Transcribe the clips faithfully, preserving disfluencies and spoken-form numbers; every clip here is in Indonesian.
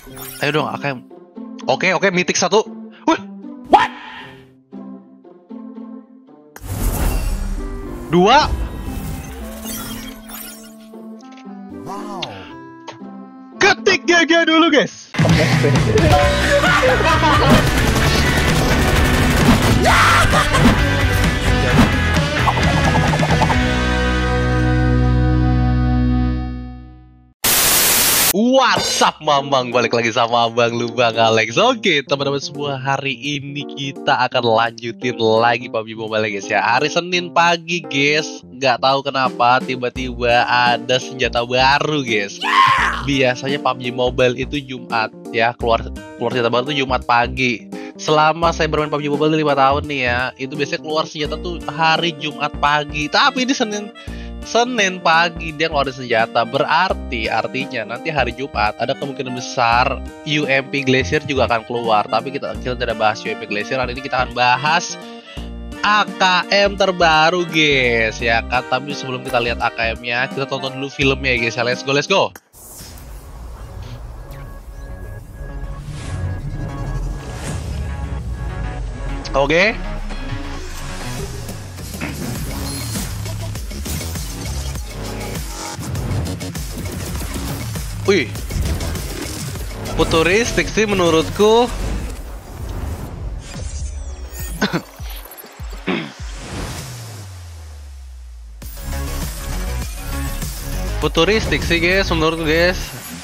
Ayo dong A K M. Oke oke mitik satu. Wih. Dua. Wow. Ketik G G dulu guys. What's up Mamang, balik lagi sama Abang lu Bang Alex. Oke teman-teman semua, hari ini kita akan lanjutin lagi P U B G Mobile guys ya. Hari Senin pagi guys, nggak tahu kenapa tiba-tiba ada senjata baru guys. Biasanya P U B G Mobile itu Jumat ya, keluar keluar senjata baru itu Jumat pagi. Selama saya bermain P U B G Mobile lima tahun nih ya, itu biasanya keluar senjata tuh hari Jumat pagi. Tapi ini Senin Senin pagi dia ngeluarin senjata. Berarti artinya nanti hari Jumat ada kemungkinan besar U M P Glacier juga akan keluar. Tapi kita kita tidak bahas U M P Glacier. Hari ini kita akan bahas A K M terbaru guys ya kan. Tapi sebelum kita lihat A K M-nya, kita tonton dulu filmnya guys ya. Let's go, let's go. Oke. Okay. Wih, futuristik sih menurutku. Futuristik sih guys, menurutku guys.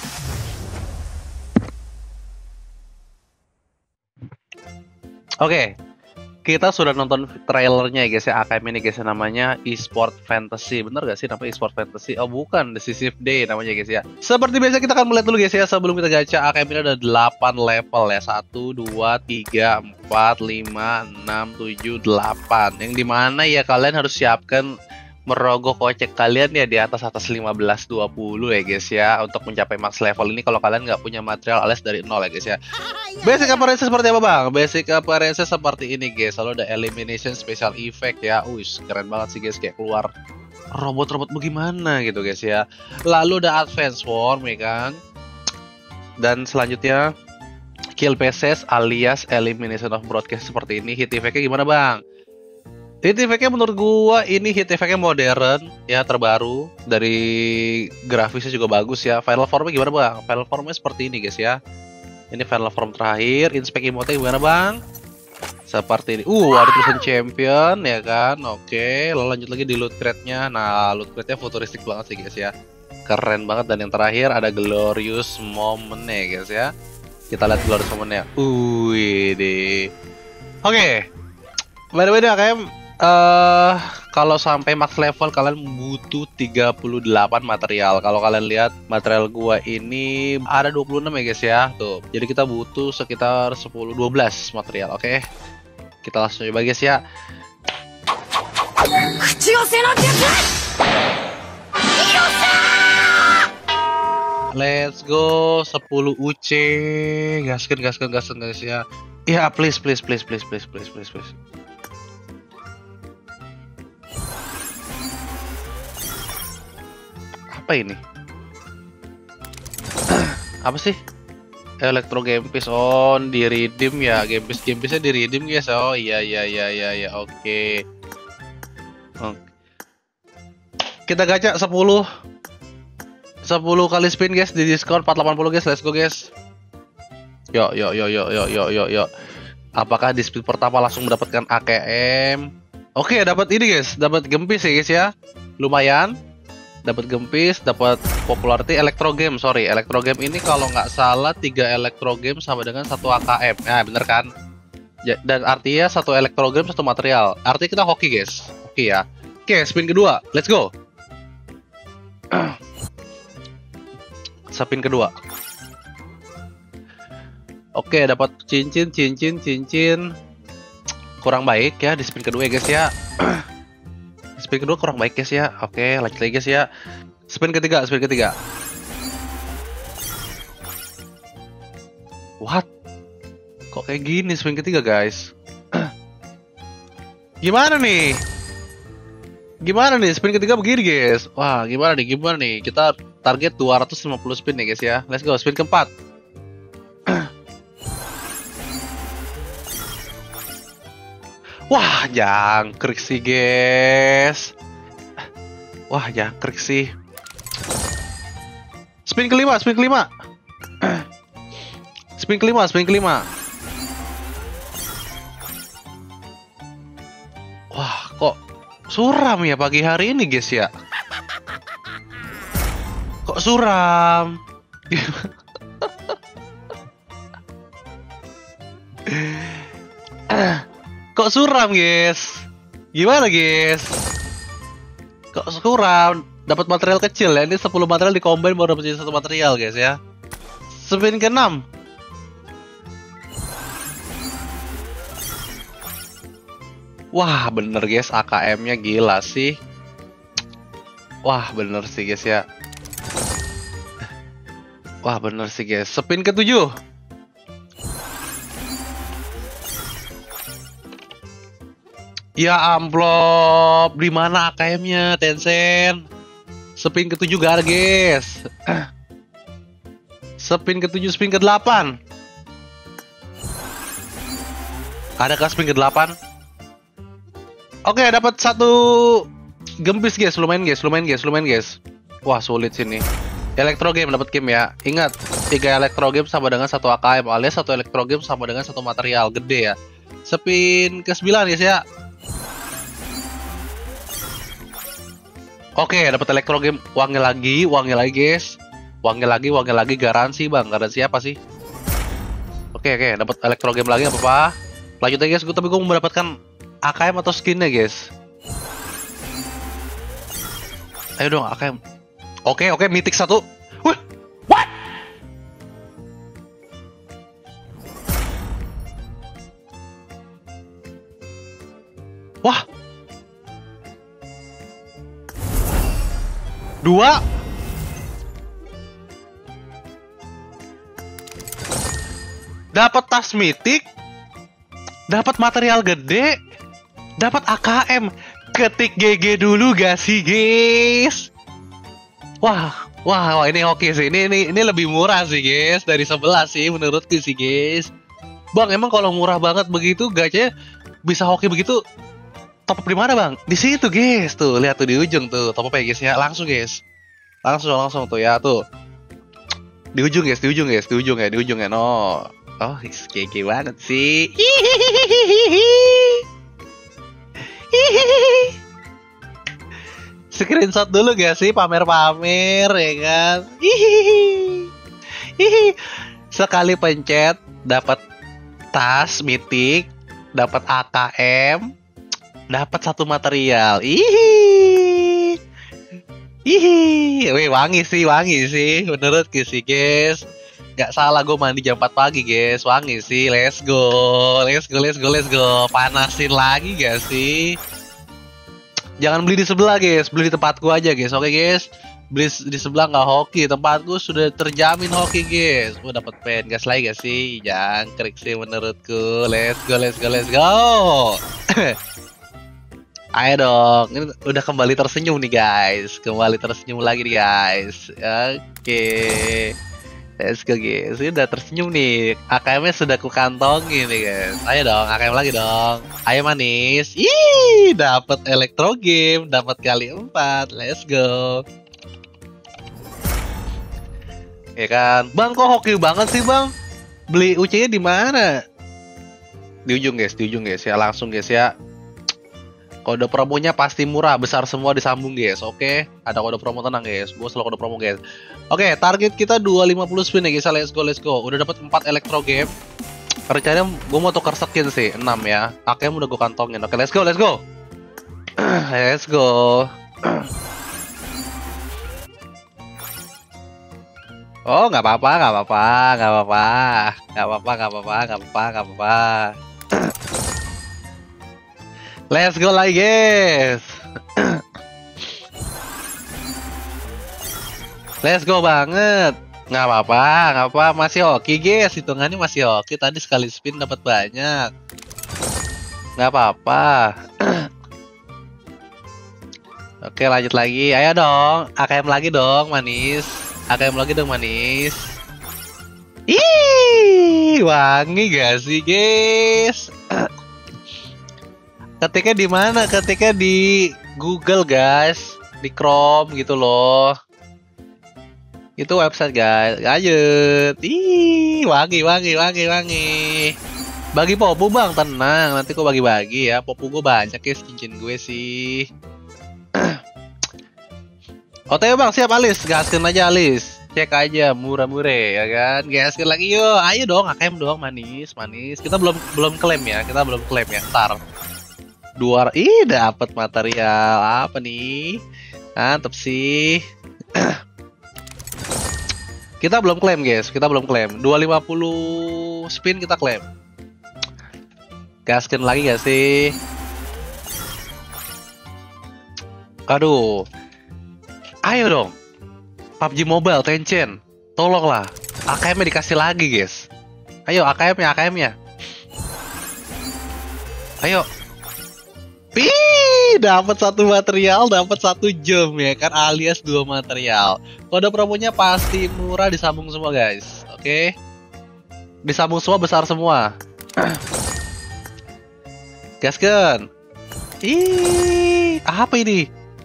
Oke, kita sudah nonton trailernya guys ya, A K M ini guys ya, namanya Esport Fantasy. Bener gak sih namanya Esport Fantasy? Oh bukan, Decisive Day namanya guys ya. Seperti biasa kita akan melihat dulu guys ya, sebelum kita gacha. A K M ini ada delapan level ya, satu, dua, tiga, empat, lima, enam, tujuh, delapan. Yang dimana ya kalian harus siapkan merogoh kocek kalian ya di atas atas lima belas dua puluh ya guys ya, untuk mencapai max level ini kalau kalian nggak punya material alias dari nol ya guys ya. Basic appearance seperti apa bang? Basic appearance seperti ini guys. Lalu ada elimination special effect ya. Wih keren banget sih guys, kayak keluar robot-robot bagaimana gitu guys ya. Lalu ada advance form ya kan. Dan selanjutnya kill pieces alias elimination of broadcast seperti ini. Hit effect-nya gimana bang? Hit effect-nya menurut gua ini hit effect-nya modern ya, terbaru. Dari grafisnya juga bagus ya. Final form-nya gimana bang? Final form-nya seperti ini guys ya. Ini final form terakhir. Inspect emote-nya gimana bang? Seperti ini. Uh ada tulisan champion ya kan. Oke, lalu lanjut lagi di loot crate-nya. Nah loot crate-nya futuristik banget sih guys ya, keren banget. Dan yang terakhir ada glorious moment-nya guys ya. Kita lihat glorious moment-nya. Wih deh. Oke, by the way A K M, Uh, kalau sampai max level kalian butuh tiga puluh delapan material. Kalau kalian lihat material gua ini ada dua puluh enam ya guys ya. Tuh. Jadi kita butuh sekitar sepuluh dua belas material. Oke. Okay? Kita langsung coba guys ya. Let's go sepuluh U C. Gaskan gaskan gaskan guys ya. Ya, yeah, please please please please please please please please. Apa ini? Apa sih? Electro Game Piece on di redeem ya, Game Piece Game Piece-nya di redeem guys. Oh iya iya iya iya ya, oke. Okay. Okay. Kita gacha sepuluh sepuluh kali spin guys di diskon empat ratus delapan puluh guys. Let's go guys. Yo yo yo yo yo yo yo yo. Apakah di spin pertama langsung mendapatkan A K M? Oke, okay, dapat ini guys, dapat gempis ya guys ya. Lumayan. Dapat gempis, dapat popularity. Electro Game, sorry, Electro Game ini kalau nggak salah tiga Electro Game sama dengan satu A K M. Nah, bener kan? Dan artinya satu Electro Game satu material. Artinya kita hoki guys. Oke ya. Oke, spin kedua. Let's go. Spin kedua. Oke, dapat cincin, cincin, cincin. Kurang baik ya di spin kedua ya guys ya. Spin kedua kurang baik guys ya. Oke, lanjut lagi guys ya. Spin ketiga, spin ketiga. What? Kok kayak gini spin ketiga guys? Gimana nih? Gimana nih spin ketiga begini guys? Wah, gimana nih? Gimana nih? Kita target dua ratus lima puluh spin nih guys ya. Let's go, spin keempat. Wah, jangkrik sih, guys. Wah, jangkrik sih. Spin kelima, spin kelima. Spin kelima, spin kelima. Wah, kok suram ya pagi hari ini, guys ya? Kok suram? Kok suram, guys? Gimana, guys? Kok suram? Dapat material kecil ya. Ini sepuluh material di combine baru dapat satu material, guys ya. Spin keenam. Wah, bener, guys, A K M-nya gila sih. Wah, bener sih, guys ya. Wah, bener sih, guys. Spin ketujuh. Ya amplop, di mana A K M-nya, Tencent? Spin ketujuh gak ada, guys. Spin ketujuh, spin ke delapan. Adakah spin ke delapan? Oke, dapat satu gempis, guys. Lumayan, guys. Lumayan, guys. Lumayan, guys. Wah, sulit sini. Elektro game dapat game ya. Ingat, tiga elektro game sama dengan satu A K M, alias satu elektro game sama dengan satu material gede ya. Spin ke sembilan, guys ya. Oke, dapat elektro game. Wangi lagi, wangi lagi, guys. Wangi lagi, wangi lagi, garansi, Bang. Garansi apa sih? Oke, oke, dapat elektro game lagi apa apa. Lanjut aja, guys. Gue tapi gue mau mendapatkan A K M atau skinnya, guys. Ayo dong, A K M. Oke, oke, mythic satu. Wih, what? Wah. Dua. Dapat tas mythic. Dapat material gede. Dapat A K M. Ketik G G dulu gak sih, guys? Wah, wah, wah, ini oke sih. Ini, ini, ini lebih murah sih, guys. Dari sebelas sih, menurutku sih, guys. Bang, emang kalau murah banget begitu, gacanya bisa hoki begitu. Top up di mana, Bang? Di situ, guys. Tuh, lihat tuh di ujung tuh. Top up ya, guys ya. Langsung, guys. Langsung, langsung tuh ya, tuh. Di ujung, guys. Di ujung, guys. Di ujung ya, di ujung ya. No. Oh, G G banget sih. Screenshot dulu gak sih, pamer-pamer ya kan. Sekali pencet dapat tas mythic, dapat A K M, dapat satu material. Ih. Ih, wih, wangi sih, wangi sih menurut sih, guys. Gak salah, gue mandi jam empat pagi, guys. Wangi sih, let's go. Let's go, let's go, let's go. Panasin lagi gak sih? Jangan beli di sebelah, guys. Beli di tempatku aja, guys. Oke, guys. Beli di sebelah nggak hoki. Tempatku sudah terjamin hoki, guys. Gue dapat pen. Gas lagi gak sih? Jangkrik sih menurutku. Let's go, let's go, let's go. Ayo dong. Ini udah kembali tersenyum nih, guys. Kembali tersenyum lagi nih, guys. Oke. Let's go, guys. Ini udah tersenyum nih. A K M-nya sudah kukantongin nih, guys. Ayo dong, A K M lagi dong. Ayo manis. Ih, dapat elektro game, dapat kali empat. Let's go. Ya kan, Bang, kok hoki banget sih, Bang? Beli U C-nya di mana? Di ujung, guys. Di ujung, guys. Ya langsung, guys ya. Kode promonya pasti murah, besar semua disambung, guys. Oke, ada kode promo, tenang, guys. Gue selalu kode promo, guys. Oke, target kita dua ratus lima puluh spin ya, guys. Let's go, let's go. Udah dapat empat elektro game. Rencananya gue mau tukar skin sih, enam ya. A K M udah gue kantongin. Oke, let's go, let's go. Let's go. Oh, nggak apa-apa, nggak apa-apa, nggak apa-apa, nggak apa-apa, nggak apa-apa, nggak apa-apa, nggak apa-apa. Let's go lagi, guys. Let's go banget. Nggak apa-apa, nggak apa, masih oke, guys. Hitungannya masih oke. Tadi sekali spin dapat banyak. Nggak apa-apa. Oke, lanjut lagi. Ayo dong, A K M lagi dong, manis. A K M lagi dong, manis. Ih, wangi gak sih, guys? Ketiknya di mana? Ketiknya di Google, guys. Di Chrome gitu loh. Itu website, guys. Lanjut. Ih, wangi, wangi, wangi, wangi. Bagi popu, Bang. Tenang, nanti kok bagi-bagi ya. Popu gue banyak ya, cincin gue sih. O T W, Bang, siap Alis. Gaskin aja Alis. Cek aja murah-murah ya kan. Gaskin lagi yuk. Ayo dong, A K M dong, manis, manis. Kita belum belum klaim ya. Kita belum klaim ya. Ntar. Dua, ih dapat material apa nih? Mantep sih. Kita belum klaim, guys. Kita belum klaim. dua ratus lima puluh spin kita klaim. Gaskin lagi gak sih? Aduh. Ayo dong. P U B G Mobile, Tencent. Tolonglah. A K M-nya dikasih lagi, guys. Ayo, A K M-nya, A K M-nya. Ayo. Wih, dapat satu material, dapat satu jam ya kan, alias dua material. Kode promonya pasti murah, disambung semua, guys. Oke. Disambung semua, besar semua. Gaskan. Ih, apa ini?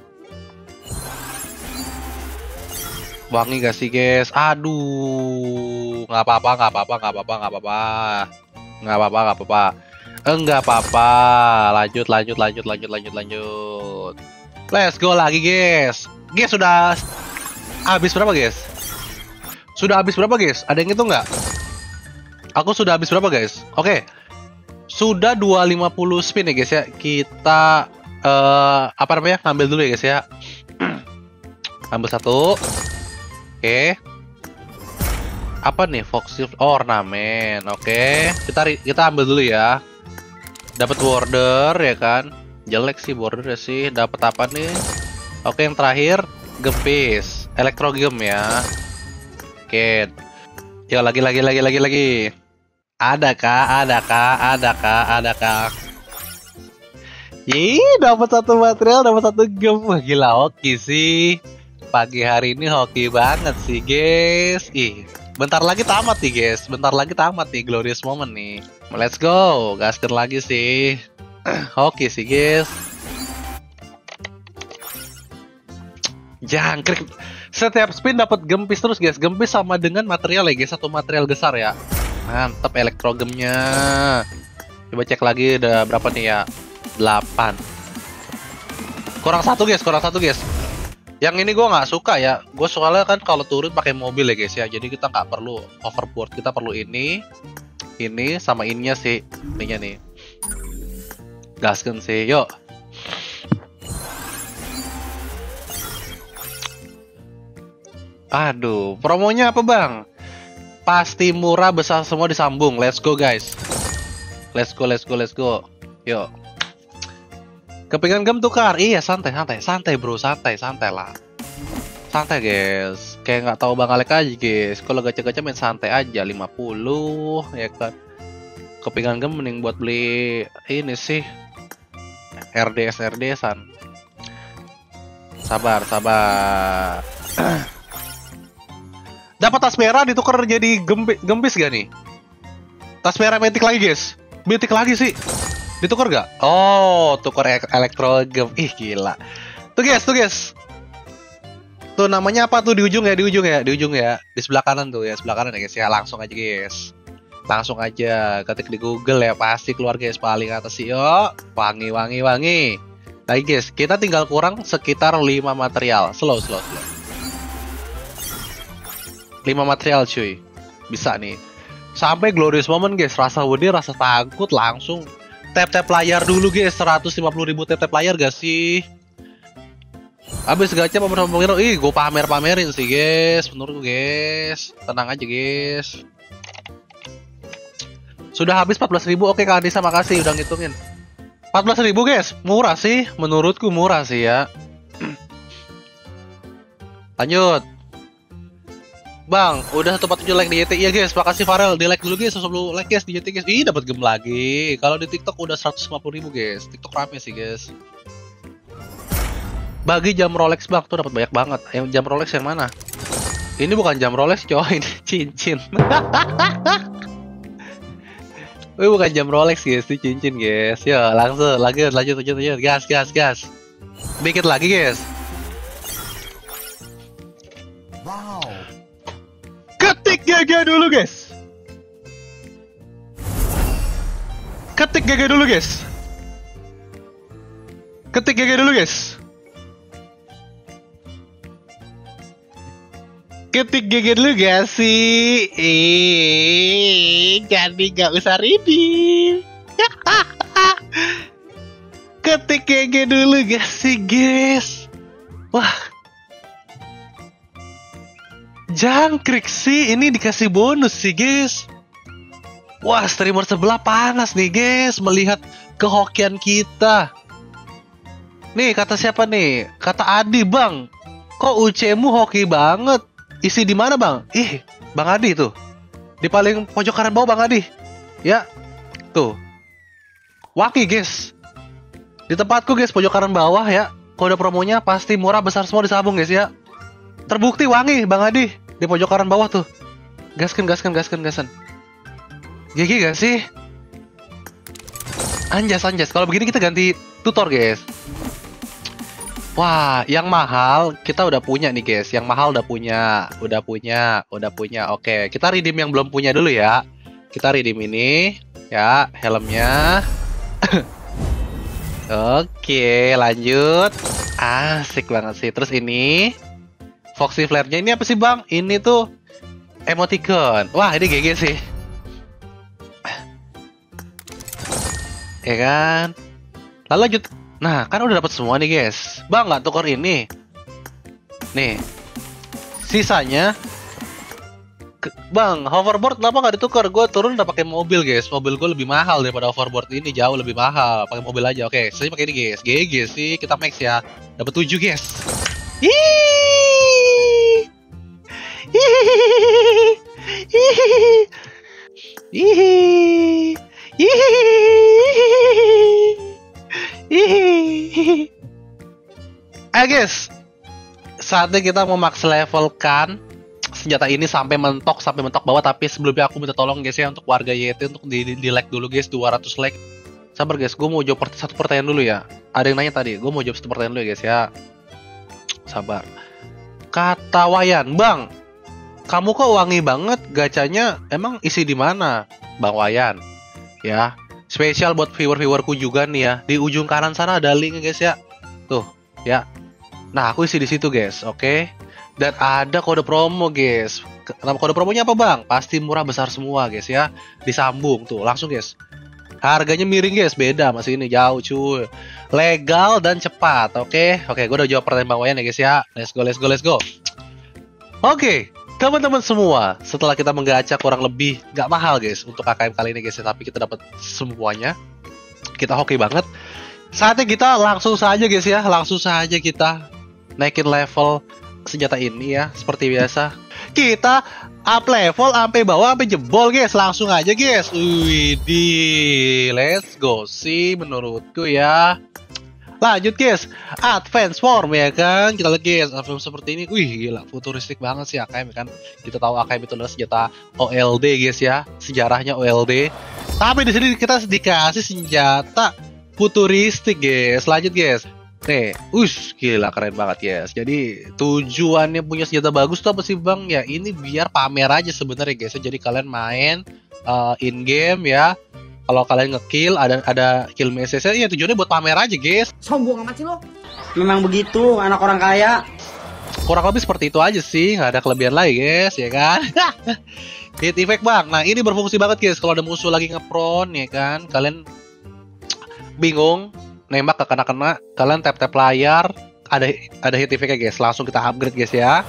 Wangi gak sih, guys? Aduh, nggak apa-apa, nggak apa-apa, nggak apa-apa, nggak apa-apa, nggak apa-apa, nggak apa-apa, enggak apa-apa. Lanjut, lanjut, lanjut, lanjut, lanjut, lanjut. Let's go lagi, guys. Guys, sudah habis berapa, guys? Sudah habis berapa, guys? Ada yang itu nggak? Aku sudah habis berapa, guys? Oke, sudah dua ratus lima puluh spin ya, guys ya. Kita uh, apa namanya? Ngambil dulu ya, guys ya. Ambil satu. Oke. Apa nih? Foxy ornamen. Oke. Kita kita ambil dulu ya. Dapat border ya kan. Jelek sih bordernya sih. Dapat apa nih? Oke, yang terakhir gempis. Electro gem ya. Oke. Yo, lagi lagi lagi lagi lagi. Ada kah? Ada kah? Ada kah? Ada kah? Ih, dapat satu material, dapat satu gem. Wah, gila, hoki sih. Pagi hari ini hoki banget sih, guys. Ih, bentar lagi tamat nih, guys. Bentar lagi tamat nih, glorious moment nih. Let's go, gaskan lagi sih. Hoki sih, guys. Jangkrik. Setiap spin dapat gempis terus, guys. Gempis sama dengan material ya, guys. Satu material besar ya. Mantap elektrogemnya. Coba cek lagi udah berapa nih ya? delapan. Kurang satu, guys. Kurang satu, guys. Yang ini gue nggak suka ya, gue soalnya kan kalau turun pakai mobil ya, guys ya, jadi kita nggak perlu hoverboard, kita perlu ini, ini sama ininya sih, ininya nih, gaskan sih, yuk. Aduh, promonya apa, Bang? Pasti murah, besar semua disambung, let's go, guys, let's go, let's go, let's go, yuk. Kepingan gem tukar, iya santai santai santai bro, santai santai lah, santai guys, kayak nggak tahu Bang Alek aja guys. Kalau gacha-gacha main santai aja, lima puluh ya kan. Kepingan gem mending buat beli ini sih, R D S R D san. Sabar sabar. Dapat tas merah ditukar jadi gembi, gembis gak nih? Tas merah metik lagi guys, metik lagi sih. Ditukar gak? Oh, tukar elektro gem. Ih, gila. Tuh guys, tuh guys. Tuh namanya apa tuh di ujung ya, di ujung ya, di ujung ya. Di sebelah kanan tuh ya, sebelah kanan ya guys ya. Langsung aja guys. Langsung aja ketik di Google ya, pasti keluar guys paling atas sih. Yuk, wangi wangi wangi. Lagi guys, kita tinggal kurang sekitar lima material. Slow, slow, slow. lima material cuy. Bisa nih. Sampai glorious moment guys, rasa wedi, rasa takut langsung tap-tap layar dulu guys, seratus lima puluh ribu tap-tap layar gak sih? Abis gacha pamer-pamerin, ih gue pamer-pamerin sih guys, menurut gue guys. Tenang aja guys. Sudah habis empat belas ribu, oke Kak Anissa makasih udah ngitungin. empat belas ribu guys, murah sih, menurutku murah sih ya. Lanjut. Bang, udah seratus empat puluh tujuh like di Y T. Iya guys, makasih Farel. Di like dulu guys, sepuluh like guys di Y T guys. Ih, dapat gem lagi. Kalau di TikTok udah seratus lima puluh ribu guys. TikTok rame sih guys. Bagi jam Rolex Bang, tuh dapat banyak banget. Yang jam Rolex yang mana? Ini bukan jam Rolex, coy, ini cincin. Wih, bukan jam Rolex guys, ini cincin guys. Yo, langsung, lanjut, lanjut, lanjut, lanjut. Gas, gas, gas. Dikit lagi guys. Wow. Ketik G G dulu guys. Ketik G G dulu guys. Ketik G G dulu guys. Ketik G G dulu gak sih? Eh, jadi gak usah redeem. Ketik G G dulu gak sih guys? Wah, jangkrik sih, ini dikasih bonus sih guys. Wah, streamer sebelah panas nih guys melihat kehokian kita. Nih kata siapa nih? Kata Adi, bang. Kok U C-mu hoki banget? Isi di mana bang? Ih, Bang Adi tuh. Di paling pojok kanan bawah Bang Adi. Ya, tuh. Waki guys. Di tempatku guys, pojok kanan bawah ya. Kode promonya pasti murah besar semua disabung guys ya. Terbukti wangi Bang Adi. Di pojok kanan bawah tuh. Gaskan, gaskan, gaskan, gaskan. G G gak sih? Anjas, anjas. Kalau begini kita ganti tutor guys. Wah, yang mahal kita udah punya nih guys. Yang mahal udah punya, udah punya, udah punya. Oke, kita redeem yang belum punya dulu ya. Kita redeem ini, ya, helmnya. Oke, lanjut. Asik banget sih. Terus ini, Foxy Flare-nya ini apa sih bang? Ini tuh emoticon. Wah, ini G G sih. Ya kan? Lalu lanjut. Nah, kan udah dapat semua nih guys. Bang, nggak tukar ini. Nih, sisanya. Ke- Bang, hoverboard kenapa nggak ditukar? Gue turun udah pakai mobil guys. Mobil gue lebih mahal daripada hoverboard ini, jauh lebih mahal. Pakai mobil aja. Oke, saya pakai ini guys. G G sih, kita max ya. Dapat tujuh guys. Hihihi. Hihihi. Hihihi. Hihihi. Hihihi. Ayo guys, saatnya kita mau max levelkan senjata ini sampai mentok, sampai mentok bawah. Tapi sebelumnya aku minta tolong guys ya untuk warga Y T untuk di, di, di like dulu guys, dua ratus like. Sabar guys, gue mau jawab per- satu pertanyaan dulu ya. Ada yang nanya tadi, gue mau jawab satu pertanyaan dulu ya guys ya. Sabar. Kata Wayan, bang, kamu kok wangi banget gacanya? Emang isi di mana, Bang Wayan? Ya. Spesial buat viewer-viewerku juga nih ya. Di ujung kanan sana ada link guys ya. Tuh, ya. Nah, aku isi di situ guys, oke? Okay? Dan ada kode promo guys. Nama kode promonya apa bang? Pasti murah besar semua guys ya. Disambung tuh, langsung guys. Harganya miring guys, beda masih ini jauh cuy. Legal dan cepat, oke? Okay? Oke, okay, gue udah jawab pertanyaan Bang Wayan ya guys ya. Let's go, let's go, let's go. Oke. Okay. Teman-teman semua, setelah kita menggacha kurang lebih gak mahal guys untuk A K M kali ini guys ya, tapi kita dapat semuanya. Kita hoki banget. Saatnya kita langsung saja guys ya, langsung saja kita naikin level senjata ini ya, seperti biasa. Kita up level sampai bawah sampai jebol guys, langsung aja guys. Widih, let's go sih menurutku ya. Lanjut guys, advance form ya kan. Kita lihat guys, advance seperti ini. Wih gila, futuristik banget sih A K M kan. Kita tahu A K M itu adalah senjata O L D guys ya. Sejarahnya O L D. Tapi di sini kita dikasih senjata futuristik guys. Lanjut guys. Nih, ush, gila keren banget guys. Jadi tujuannya punya senjata bagus tuh apa sih bang? Ya ini biar pamer aja sebenarnya guys. Jadi kalian main uh, in game ya. Kalau kalian ngekill ada ada kill message ya tujuannya buat pamer aja guys. Sombong amat sih lo. Memang begitu anak orang kaya. Kurang lebih seperti itu aja sih, nggak ada kelebihan lagi guys ya kan. Hit effect bang. Nah ini berfungsi banget guys. Kalau ada musuh lagi ngepron ya kan, kalian bingung nembak ke kena-kena, kalian tap-tap layar, ada ada hit effect guys. Langsung kita upgrade guys ya.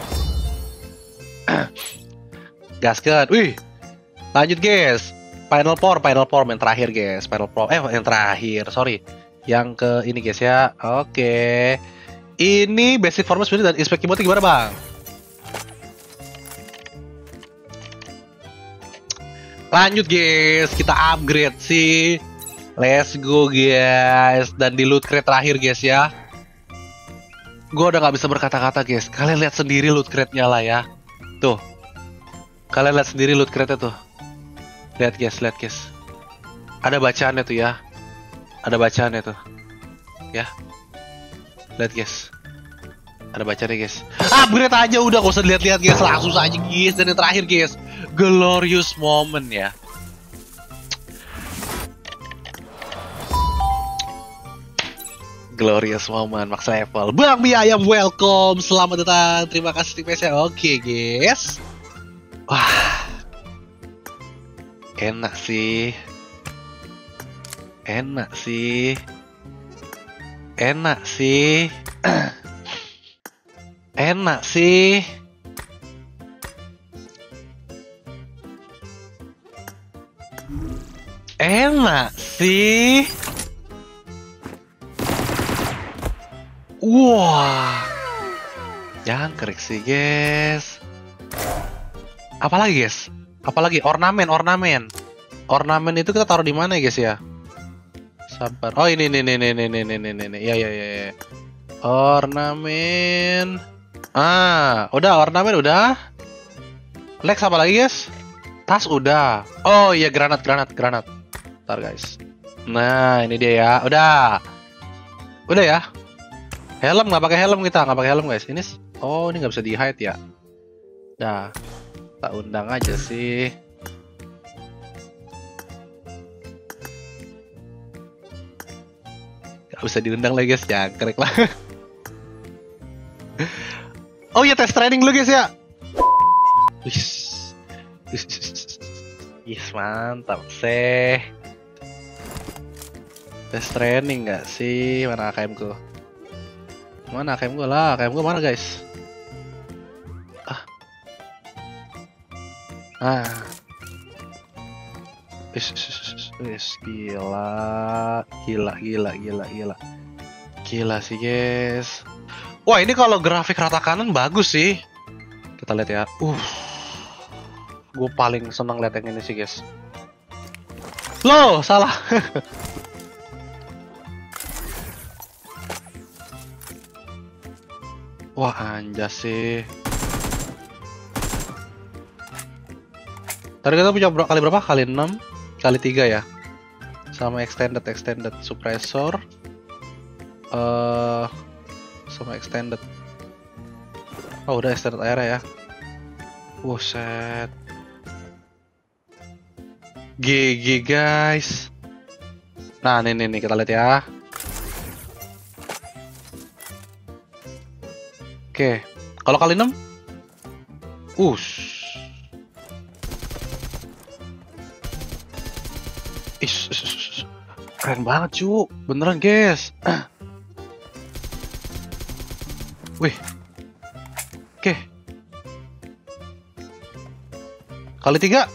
Gaskan. Wih. Lanjut guys. Final Form, Final Form yang terakhir guys. Final Form, eh yang terakhir, sorry. Yang ke ini guys ya. Oke. Ini basic form sebenarnya dan inspect keyboard gimana bang? Lanjut guys, kita upgrade sih. Let's go guys. Dan di loot crate terakhir guys ya. Gue udah gak bisa berkata-kata guys. Kalian lihat sendiri loot crate-nya lah ya. Tuh. Kalian lihat sendiri loot crate-nya tuh. Lihat guys, lihat guys. Ada bacaannya tuh ya. Ada bacaannya tuh. Ya. Lihat guys. Ada bacaannya guys. Ah, upgrade aja udah, gak usah lihat-lihat guys, langsung saja guys. Dan yang terakhir guys, glorious moment ya. Glorious moment max level. Bang Mi Ayam welcome, selamat datang. Terima kasih tim saya. Oke guys. Wah. Enak sih. Enak sih. Enak sih. Enak sih. Enak sih. Wah. Jangkrik sih, guys. Apalagi, guys? Apalagi ornamen, ornamen. Ornamen itu kita taruh di mana, guys ya? Sabar. Oh, ini nih nih nih nih nih nih nih nih. Ya ya ya ya. Ornamen. Ah, udah ornamen udah. Lex apa lagi guys? Tas udah. Oh iya, granat granat granat. Ntar guys. Nah ini dia ya. Udah. Udah ya. Helm nggak pakai helm kita nggak pakai helm guys. Ini oh ini nggak bisa di hide ya. Dah. Tak undang aja sih. Gak bisa diundang lagi guys. Jangkrik lah. Oh iya, tes training dulu guys ya. Wis. Yes, mantap sih. Tes training nggak sih? Mana A K M ku? Mana A K M ku lah? A K M ku mana guys? Ah. Ah. Wis, wis, gila, gila, gila, gila, gila. Gila sih guys. Wah ini kalau grafik rata kanan bagus sih. Kita lihat ya. Uh, gue paling seneng lihat yang ini sih guys. Loh salah. Wah anjas sih. Tadi kita punya kali berapa? Kali enam, kali tiga ya. Sama extended, extended suppressor. Eh. Uh, sama extended. Oh udah extended area ya. Buset. G G guys. Nah nih nih nih kita lihat ya. Oke. Kalau kali enam. Us. Is, is, is. Keren banget cu. Beneran guys. Wih. Oke. Kali tiga.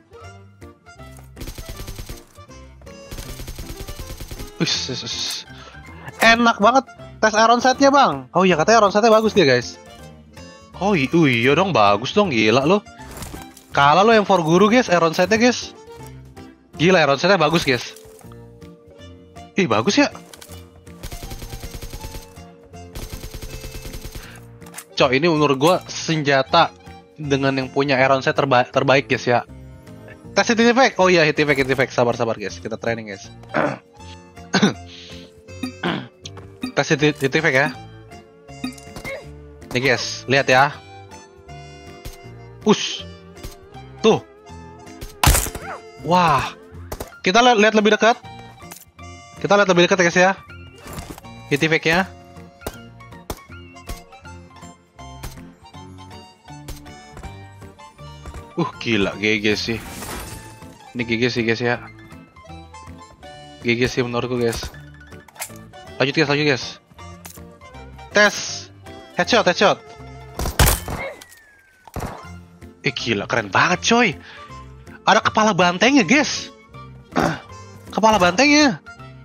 Wih, enak banget tes iron setnya bang. Oh iya katanya iron setnya bagus dia guys. Oh iya dong bagus dong gila lo. Kalah lo yang for guru guys iron setnya guys. Gila iron setnya bagus guys. Ih bagus ya. Cok ini menurut gue senjata dengan yang punya iron set terba terbaik guys ya. Tes hit effect. Oh iya hit effect hit effect. Sabar sabar guys. Kita training guys. Tes hit, hit effect ya. Nih guys, lihat ya. Push. Tuh. Wah. Kita li lihat lebih dekat. Kita lihat lebih dekat ya guys ya. Hit effect-nya. Uh gila G G sih. Ini G G sih guys ya. G G sih menurutku guys. Lanjut guys, lanjut guys. Tes headshot, headshot. Eh gila keren banget coy. Ada kepala bantengnya guys. Kepala bantengnya.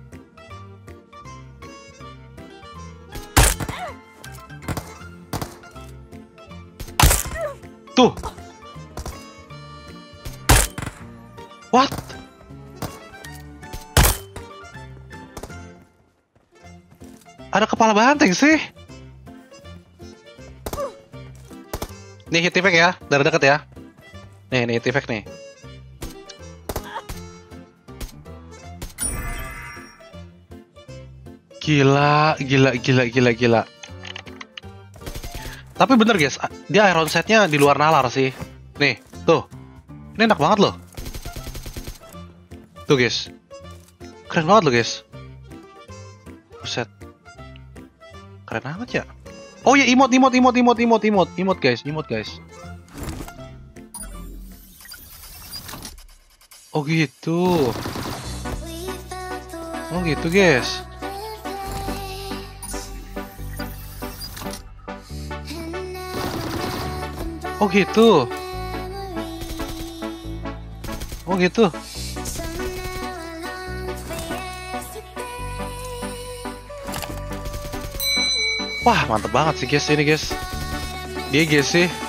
Tuh. What? Ada kepala banteng sih. Nih hit effect ya, dari dekat ya. Nih, nih hit effect nih. Gila, gila, gila, gila, gila. Tapi bener guys, dia iron setnya di luar nalar sih. Nih, tuh. Ini enak banget loh. Tuh guys. Keren banget loh guys. Buset. Keren amat ya. Oh ya, emot, emot, emot, emot, emot, emot, emot guys, emot guys. Oh gitu. Oh gitu guys. Oh gitu. Oh gitu. Wah, mantep banget sih guys ini guys. Dia guys sih.